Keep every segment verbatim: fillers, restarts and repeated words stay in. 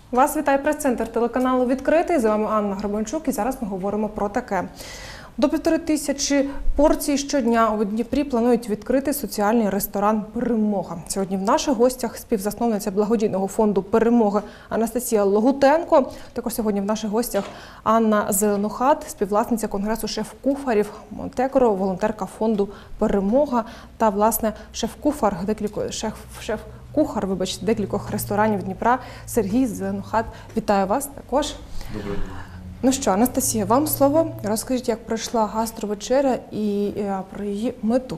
Вас вітає прес-центр телеканалу «Відкритий». З вами Анна Грабанчук і зараз ми говоримо про таке. До півтори тисячі порцій щодня у Дніпрі планують відкрити соціальний ресторан «Перемога». Сьогодні в наших гостях співзасновниця благодійного фонду «Перемога» Анастасія Логутенко. Також сьогодні в наших гостях Анна Зеленохат, співвласниця конгресу шеф-кухарів Монтекро, волонтерка фонду «Перемога» та, власне, шеф-кухар, декілька шеф, шеф кухар, вибачте, декількох ресторанів Дніпра Сергій Зеленохат. Вітаю вас також. Доброго дня. Ну що, Анастасія, вам слово. Розкажіть, як пройшла гастровечеря і про її мету.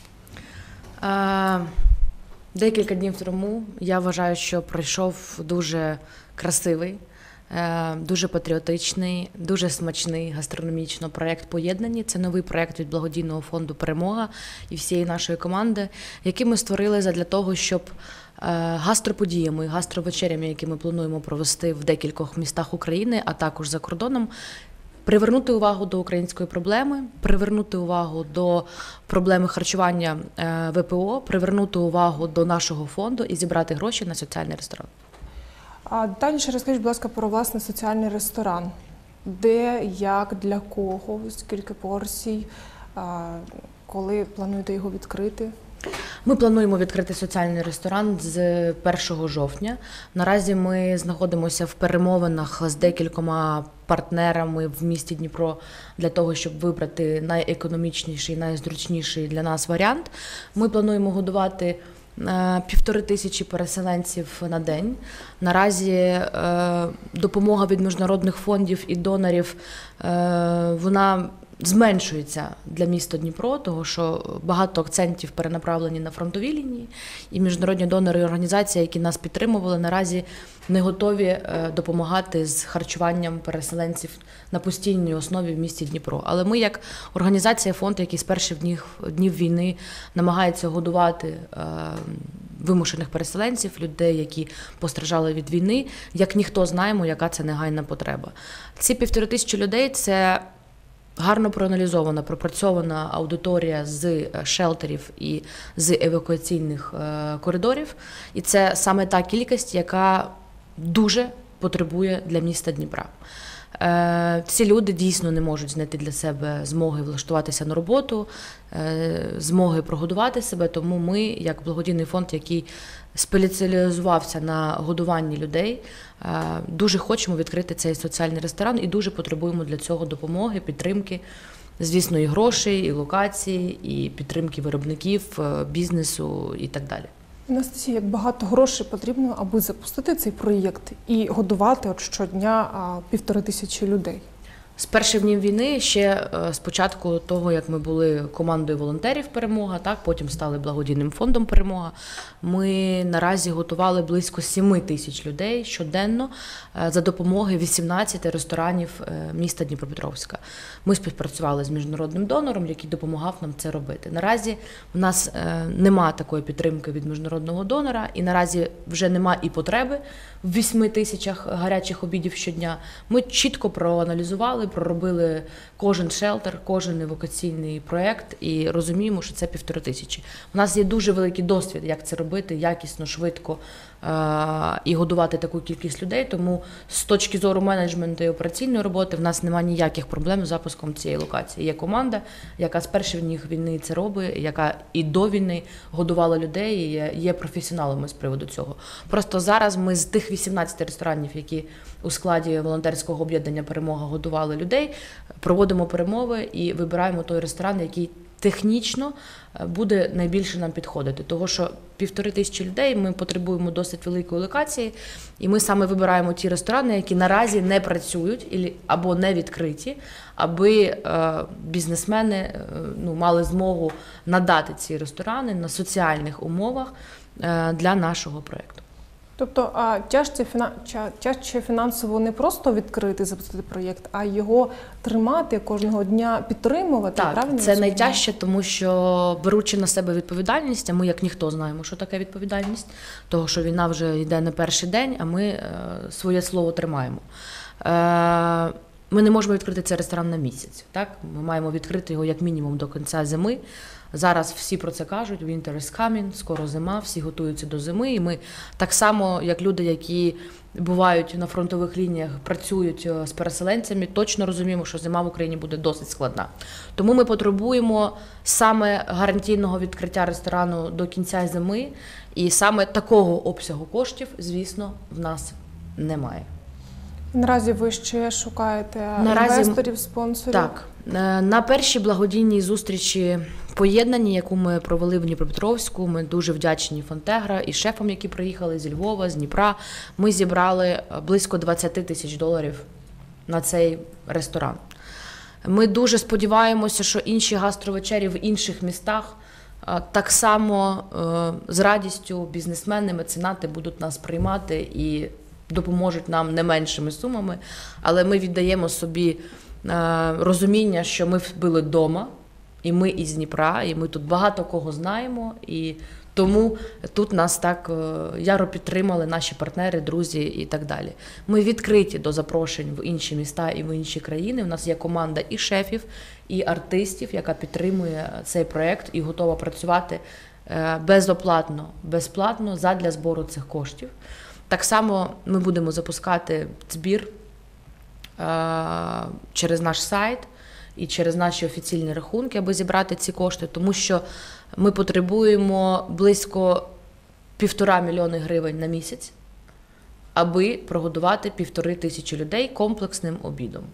А, декілька днів тому я вважаю, що пройшов дуже красивий, дуже патріотичний, дуже смачний гастрономічно проєкт «Поєднані». Це новий проєкт від благодійного фонду «Перемога» і всієї нашої команди, який ми створили задля того, щоб гастроподіями, гастровечерями, які ми плануємо провести в декількох містах України, а також за кордоном, привернути увагу до української проблеми, привернути увагу до проблеми харчування ВПО, привернути увагу до нашого фонду і зібрати гроші на соціальний ресторан. А детальніше розкажіть, будь ласка, про власне соціальний ресторан. Де, як, для кого, скільки порцій, коли плануєте його відкрити? Ми плануємо відкрити соціальний ресторан з першого жовтня. Наразі ми знаходимося в перемовинах з декількома партнерами в місті Дніпро для того, щоб вибрати найекономічніший, найзручніший для нас варіант. Ми плануємо годувати півтори тисячі переселенців на день. Наразі допомога від міжнародних фондів і донорів, вона зменшується для міста Дніпро, тому що багато акцентів перенаправлені на фронтові лінії, і міжнародні донори і організації, які нас підтримували, наразі не готові допомагати з харчуванням переселенців на постійній основі в місті Дніпро. Але ми, як організація, фонд, який з перших днів, днів війни намагається годувати вимушених переселенців, людей, які постраждали від війни, як ніхто знаємо, яка це негайна потреба. Ці півтори тисячі людей – це гарно проаналізована, пропрацьована аудиторія з шелтерів і з евакуаційних коридорів. І це саме та кількість, яка дуже потребує для міста Дніпра. Ці люди дійсно не можуть знайти для себе змоги влаштуватися на роботу, змоги прогодувати себе, тому ми, як благодійний фонд, який спеціалізувався на годуванні людей, дуже хочемо відкрити цей соціальний ресторан і дуже потребуємо для цього допомоги, підтримки, звісно, і грошей, і локації, і підтримки виробників, бізнесу і так далі. Анастасія, як багато грошей потрібно, аби запустити цей проєкт і годувати от щодня півтори тисячі людей? З перших днів війни, ще з початку того, як ми були командою волонтерів «Перемога», так, потім стали благодійним фондом «Перемога», ми наразі готували близько семи тисяч людей щоденно за допомогою вісімнадцяти ресторанів міста Дніпропетровська. Ми співпрацювали з міжнародним донором, який допомагав нам це робити. Наразі в нас нема такої підтримки від міжнародного донора, і наразі вже нема і потреби в вісьми тисячах гарячих обідів щодня. Ми чітко проаналізували, проробили кожен шелтер, кожен евакуаційний проєкт і розуміємо, що це півтори тисячі. У нас є дуже великий досвід, як це робити, якісно, швидко і годувати таку кількість людей, тому з точки зору менеджменту і операційної роботи в нас немає ніяких проблем з запуском цієї локації. Є команда, яка з перших днів війни це робить, яка і до війни годувала людей, і є, є професіоналами з приводу цього. Просто зараз ми з тих вісімнадцяти ресторанів, які у складі волонтерського об'єднання «Перемога» годували людей, проводимо перемови і вибираємо той ресторан, який технічно буде найбільше нам підходити. Того, що півтори тисячі людей, ми потребуємо досить великої локації, і ми саме вибираємо ті ресторани, які наразі не працюють або не відкриті, аби бізнесмени ну, мали змогу надати ці ресторани на соціальних умовах для нашого проєкту. Тобто а тяжче, тяжче фінансово не просто відкрити, запустити проєкт, а його тримати кожного дня, підтримувати? Так, правильно це найтяжче, тому що беручи на себе відповідальність, а ми як ніхто знаємо, що таке відповідальність, того, що війна вже йде не перший день, а ми е, своє слово тримаємо. Е, ми не можемо відкрити цей ресторан на місяць. Так? Ми маємо відкрити його як мінімум до кінця зими, Зараз всі про це кажуть, winter is coming, скоро зима, всі готуються до зими. І ми так само, як люди, які бувають на фронтових лініях, працюють з переселенцями, точно розуміємо, що зима в Україні буде досить складна. Тому ми потребуємо саме гарантійного відкриття ресторану до кінця зими, і саме такого обсягу коштів, звісно, в нас немає. Наразі ви ще шукаєте Наразі, інвесторів, спонсорів? Так. На першій благодійній зустрічі поєднанні, яку ми провели в Дніпропетровську, ми дуже вдячні Фонтегра і шефам, які приїхали зі Львова, з Дніпра. Ми зібрали близько двадцять тисяч доларів на цей ресторан. Ми дуже сподіваємося, що інші гастровечері в інших містах так само з радістю бізнесмени, меценати будуть нас приймати і допоможуть нам не меншими сумами, але ми віддаємо собі розуміння, що ми були вдома, і ми із Дніпра, і ми тут багато кого знаємо, і тому тут нас так яро підтримали наші партнери, друзі і так далі. Ми відкриті до запрошень в інші міста і в інші країни. У нас є команда і шефів, і артистів, яка підтримує цей проєкт і готова працювати безоплатно, безплатно задля збору цих коштів. Так само ми будемо запускати збір через наш сайт і через наші офіційні рахунки, аби зібрати ці кошти, тому що ми потребуємо близько півтора мільйони гривень на місяць, аби прогодувати півтори тисячі людей комплексним обідом.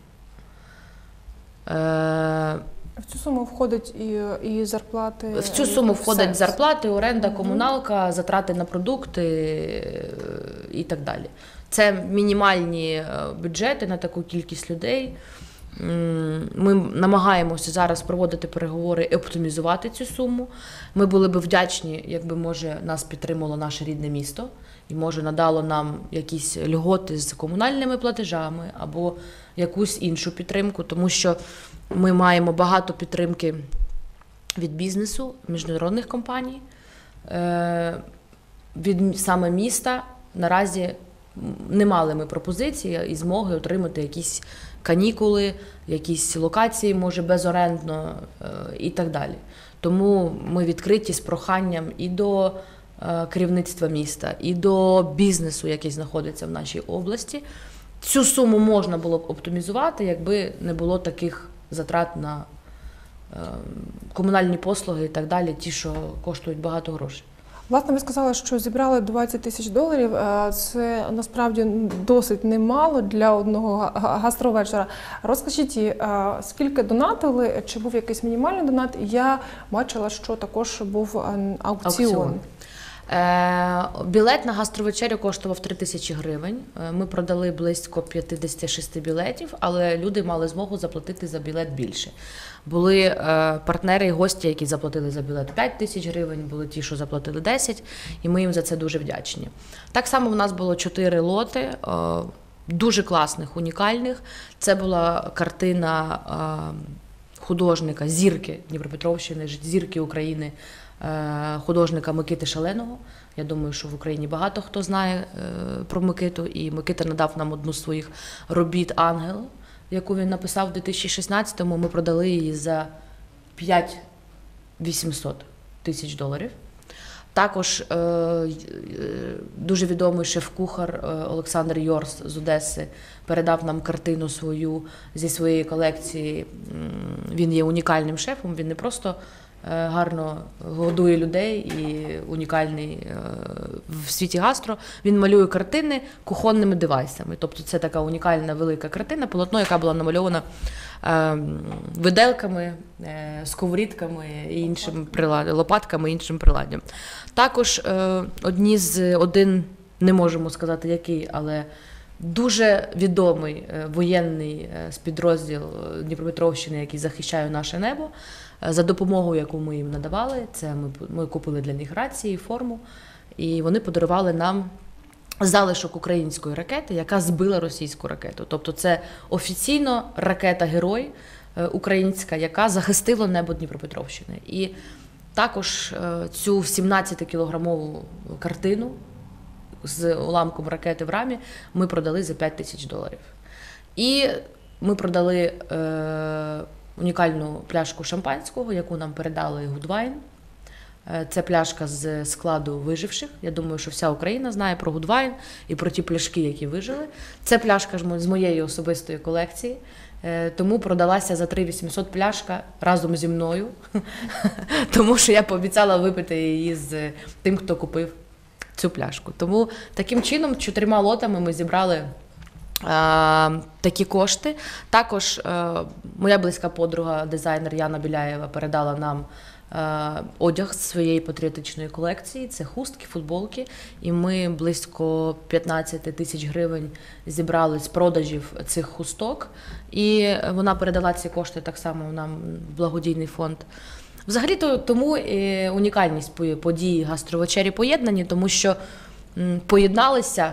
В цю суму входить і, і зарплати? В цю суму входять все. зарплати, оренда, комуналка, затрати на продукти і так далі. Це мінімальні бюджети на таку кількість людей. Ми намагаємося зараз проводити переговори і оптимізувати цю суму. Ми були б вдячні, якби, може, нас підтримало наше рідне місто і, може, надало нам якісь льготи з комунальними платежами або якусь іншу підтримку, тому що ми маємо багато підтримки від бізнесу, міжнародних компаній, від саме міста. Наразі не мали ми пропозиції і змоги отримати якісь канікули, якісь локації, може, безорендно і так далі. Тому ми відкриті з проханням і до керівництва міста, і до бізнесу, який знаходиться в нашій області. Цю суму можна було б оптимізувати, якби не було таких затрат на комунальні послуги і так далі, ті, що коштують багато грошей. Власне, ви сказали, що зібрали двадцять тисяч доларів. Це насправді досить немало для одного гастровечора. Розкажіть, скільки донатили, чи був якийсь мінімальний донат? Я бачила, що також був аукціон. аукціон. Білет на гастровечерю коштував три тисячі гривень. Ми продали близько п'ятдесят шість білетів, але люди мали змогу заплатити за білет більше. Були партнери і гості, які заплатили за білет п'ять тисяч гривень, були ті, що заплатили десять, і ми їм за це дуже вдячні. Так само в нас було чотири лоти, дуже класних, унікальних. Це була картина художника, зірки Дніпропетровщини, зірки України, художника Микити Шаленого. Я думаю, що в Україні багато хто знає про Микиту, і Микита надав нам одну з своїх робіт «Ангел», яку він написав у дві тисячі шістнадцятому. Ми продали її за п'ять тисяч вісімсот тисяч доларів. Також е, дуже відомий шеф-кухар Олександр Йорс з Одеси передав нам картину свою зі своєї колекції. Він є унікальним шефом, він не просто гарно годує людей і унікальний в світі гастро. Він малює картини кухонними девайсами. Тобто це така унікальна велика картина, полотно, яка була намальована виделками, сковорідками і іншим приладдям, лопатками і іншим приладдям. Також одні з, один, не можемо сказати який, але дуже відомий воєнний спецпідрозділ Дніпропетровщини, який захищає наше небо, за допомогою, яку ми їм надавали, це ми, ми купили для них рації, форму, і вони подарували нам залишок української ракети, яка збила російську ракету. Тобто це офіційно ракета-герой українська, яка захистила небо Дніпропетровщини. І також цю сімнадцятикілограмову картину з уламком ракети в рамі ми продали за п'ять тисяч доларів. І ми продали е, унікальну пляшку шампанського, яку нам передали Гудвайн. Це пляшка з складу виживших. Я думаю, що вся Україна знає про Гудвайн і про ті пляшки, які вижили. Це пляшка з моєї особистої колекції, тому продалася за три тисячі вісімсот пляшка разом зі мною, тому що я пообіцяла випити її з тим, хто купив цю пляшку. Тому таким чином чотирма лотами ми зібрали а, такі кошти. Також а, моя близька подруга, дизайнер Яна Біляєва, передала нам одяг з своєї патріотичної колекції, це хустки, футболки, і ми близько п'ятнадцять тисяч гривень зібрали з продажів цих хусток, і вона передала ці кошти так само нам в благодійний фонд. Взагалі-то тому і унікальність події гастровечері поєднані, тому що поєдналися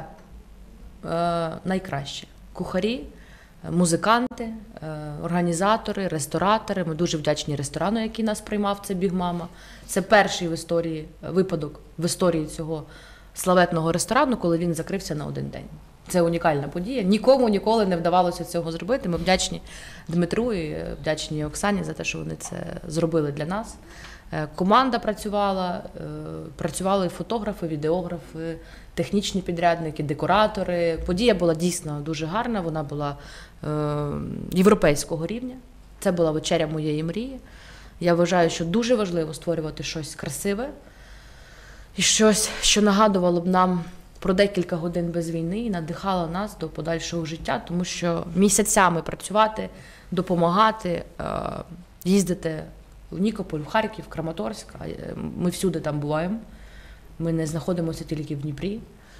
найкраще кухарі, музиканти, організатори, ресторатори. Ми дуже вдячні ресторану, який нас приймав, це Біг Мама. Це перший в історії випадок в історії цього славетного ресторану, коли він закрився на один день. Це унікальна подія. Нікому ніколи не вдавалося цього зробити. Ми вдячні Дмитру і вдячні Оксані за те, що вони це зробили для нас. Команда працювала, працювали фотографи, відеографи, технічні підрядники, декоратори. Подія була дійсно дуже гарна, вона була е, європейського рівня. Це була вечеря моєї мрії. Я вважаю, що дуже важливо створювати щось красиве і щось, що нагадувало б нам про декілька годин без війни і надихало нас до подальшого життя, тому що місяцями працювати, допомагати, е, їздити в Нікополь, в Харків, в Краматорськ, ми всюди там буваємо, ми не знаходимося тільки в Дніпрі.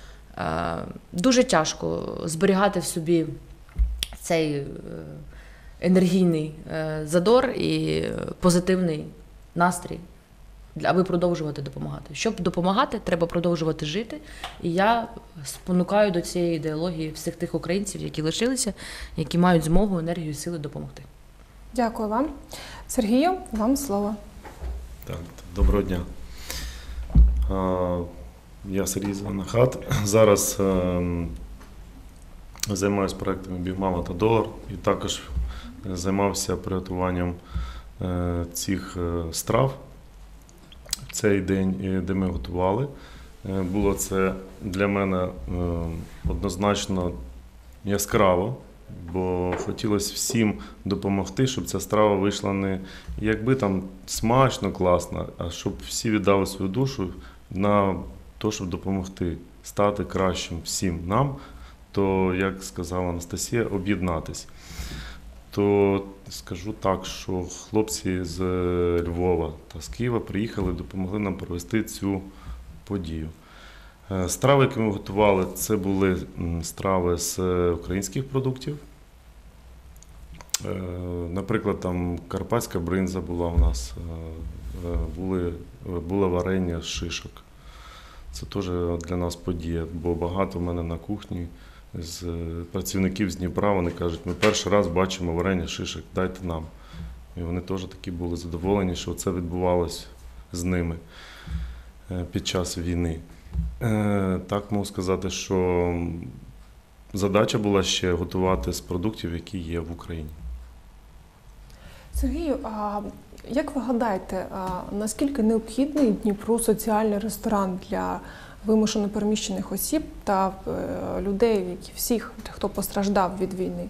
Дуже тяжко зберігати в собі цей енергійний задор і позитивний настрій, аби продовжувати допомагати. Щоб допомагати, треба продовжувати жити, і я спонукаю до цієї ідеології всіх тих українців, які лишилися, які мають змогу, енергію і сили допомогти. Дякую вам. Сергію, вам слово. Так, доброго дня. Я Сергій Зеленохат. Зараз займаюся проектами Біг Мама та Долар і також займався приготуванням цих страв в цей день, де ми готували. Було це для мене однозначно яскраво, бо хотілося всім допомогти, щоб ця страва вийшла не якби там смачно, класно, а щоб всі віддали свою душу на те, щоб допомогти стати кращим всім нам, то, як сказала Анастасія, об'єднатись. То скажу так, що хлопці з Львова та з Києва приїхали, допомогли нам провести цю подію. Страви, які ми готували, це були страви з українських продуктів. Наприклад, там карпатська бринза була у нас, були, було варення з шишок. Це теж для нас подія, бо багато в мене на кухні з працівників з Дніпра, вони кажуть, ми перший раз бачимо варення шишок, дайте нам. І вони теж такі були задоволені, що це відбувалося з ними під час війни. Так можу сказати, що задача була ще готувати з продуктів, які є в Україні. Сергію, а як ви гадаєте, наскільки необхідний Дніпру соціальний ресторан для вимушено переміщених осіб та людей, які всіх, хто постраждав від війни?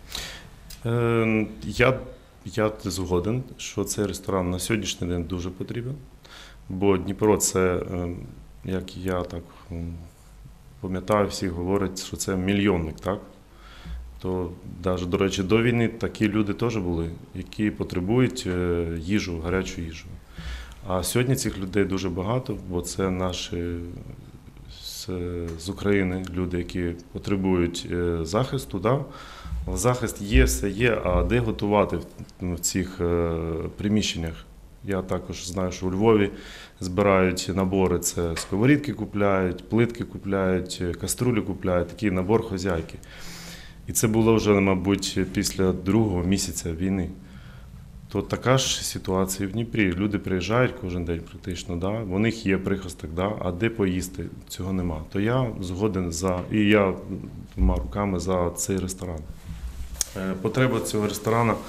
Я, я згоден, що цей ресторан на сьогоднішній день дуже потрібен, бо Дніпро – це, як я так пам'ятаю, всі говорять, що це мільйонник, так? То, навіть, до речі, до війни такі люди теж були, які потребують їжу, гарячу їжу. А сьогодні цих людей дуже багато, бо це наші з, з України люди, які потребують захисту. Да? Захист є, все є, а де готувати в цих приміщеннях? Я також знаю, що у Львові збирають набори, це сковорідки купляють, плитки купляють, каструлі купляють, такий набор хозяйки. І це було вже, мабуть, після другого місяця війни. То така ж ситуація в Дніпрі. Люди приїжджають кожен день практично, да? У них є прихисток, да? А де поїсти? Цього нема. То я згоден за, і я двома руками за цей ресторан. Потреба цього ресторану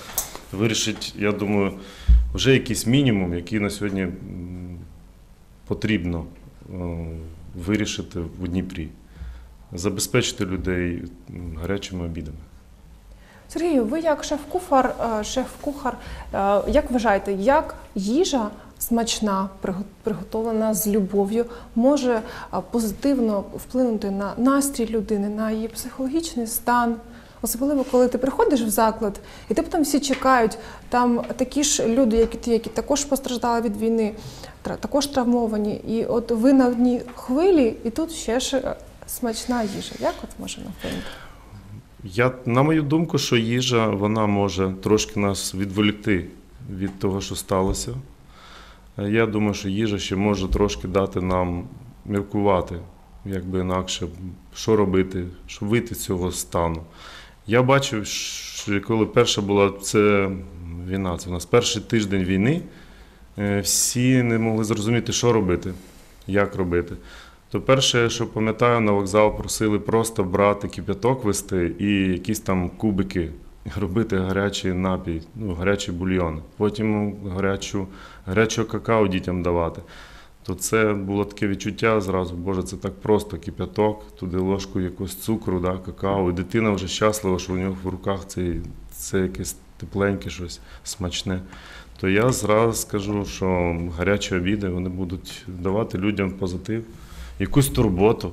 вирішить, я думаю, вже якийсь мінімум, який на сьогодні м, потрібно е, вирішити в Дніпрі. Забезпечити людей м, гарячими обідами. Сергію, ви як шеф-кухар, е, шеф-кухар, е, як вважаєте, як їжа смачна, приго- приготовлена з любов'ю, може е, позитивно вплинути на настрій людини, на її психологічний стан? Особливо, коли ти приходиш в заклад, і тебе там всі чекають, там такі ж люди, як і ти, які також постраждали від війни, тра- також травмовані. І от ви на одній хвилі, і тут ще ж е, смачна їжа. Як от може вплинути? Я, на мою думку, що їжа, вона може трошки нас відволікти від того, що сталося. Я думаю, що їжа ще може трошки дати нам міркувати, як би інакше, що робити, щоб вийти з цього стану. Я бачив, що коли перша була це війна, це у нас перший тиждень війни, е, всі не могли зрозуміти, що робити, як робити. То перше, що пам'ятаю, на вокзал просили просто брати кип'яток вести і якісь там кубики, робити гарячий напій, ну, гарячий бульйон. Потім гарячу, гарячого какао дітям давати. То це було таке відчуття зразу, боже, це так просто, кип'яток, туди ложку якогось цукру, да, какао. І дитина вже щаслива, що у нього в руках це, це якесь тепленьке щось, смачне. То я зразу скажу, що гарячі обіди, вони будуть давати людям позитив, якусь турботу.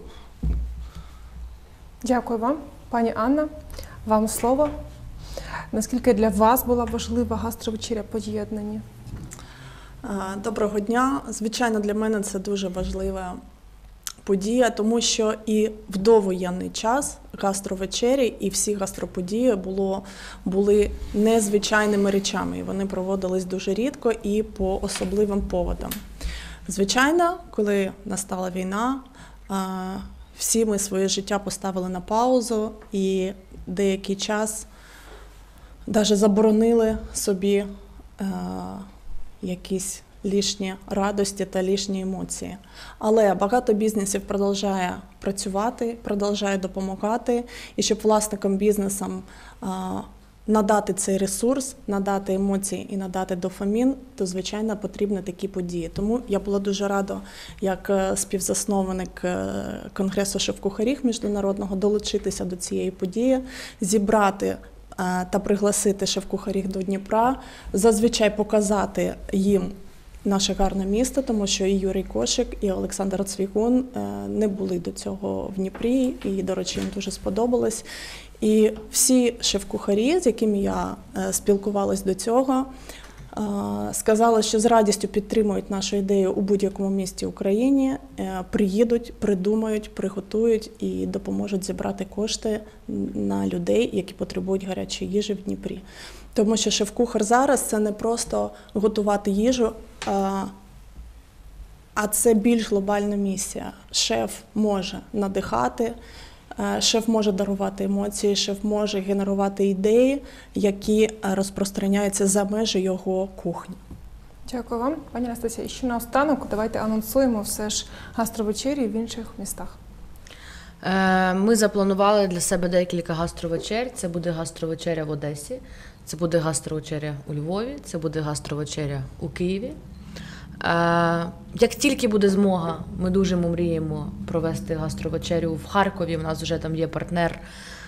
Дякую вам, пані Анна. Вам слово. Наскільки для вас була важлива гастровечеря поєднання? Доброго дня. Звичайно, для мене це дуже важлива подія, тому що і в довоєнний час гастровечері і всі гастроподії було, були незвичайними речами. І вони проводились дуже рідко і по особливим поводам. Звичайно, коли настала війна, всі ми своє життя поставили на паузу і деякий час навіть заборонили собі якісь лишні радості та лишні емоції. Але багато бізнесів продовжує працювати, продовжує допомагати, і щоб власникам бізнесам надати цей ресурс, надати емоції і надати дофамін, то, звичайно, потрібні такі події. Тому я була дуже рада, як співзасновник Конгресу шеф-кухарів міжнародного, долучитися до цієї події, зібрати та пригласити шеф-кухарів до Дніпра, зазвичай показати їм наше гарне місто, тому що і Юрій Кошик, і Олександр Цвігун не були до цього в Дніпрі, і, до речі, їм дуже сподобалось. І всі шеф-кухарі, з якими я спілкувалась до цього, сказали, що з радістю підтримують нашу ідею у будь-якому місті України, приїдуть, придумають, приготують і допоможуть зібрати кошти на людей, які потребують гарячої їжі в Дніпрі. Тому що шеф-кухар зараз – це не просто готувати їжу, а це більш глобальна місія. Шеф може надихати, шеф може дарувати емоції, шеф може генерувати ідеї, які розпространяються за межі його кухні. Дякую вам, пані Анастасія. І ще наостанок давайте анонсуємо все ж гастровечері в інших містах. Ми запланували для себе декілька гастровечер. Це буде гастровечеря в Одесі, це буде гастровечеря у Львові, це буде гастровечеря у Києві. Як тільки буде змога, ми дуже мріємо провести гастровечерю в Харкові. У нас вже там є партнер.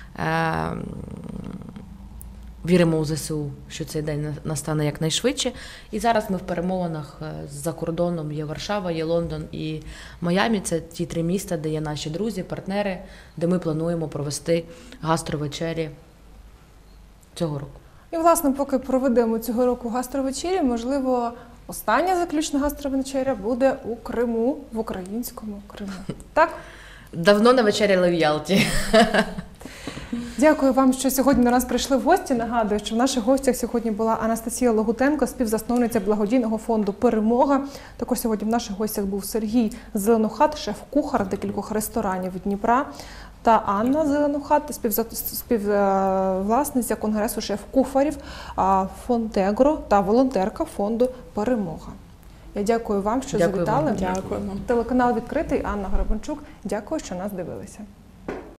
Віримо у ЗСУ, що цей день настане якнайшвидше. І зараз ми в перемовинах за кордоном. Є Варшава, є Лондон і Майамі. Це ті три міста, де є наші друзі, партнери, де ми плануємо провести гастровечері цього року. І, власне, поки проведемо цього року гастровечері, можливо, остання заключна гастровечеря буде у Криму, в українському Криму. Так? Давно не вечеряли в Ялті. Дякую вам, що сьогодні до нас прийшли в гості. Нагадую, що в наших гостях сьогодні була Анастасія Логутенко, співзасновниця благодійного фонду «Перемога». Також сьогодні в наших гостях був Сергій Зеленухат, шеф-кухар декількох ресторанів Дніпра, та Анна Зеленухат, співвласниця Конгресу шеф-кухарів «Фонтегро» та волонтерка фонду «Перемога». Я дякую вам, що Дякую завітали. вам. Дякуємо. Телеканал «Відкритий», Анна Гребенчук. Дякую, що нас дивилися.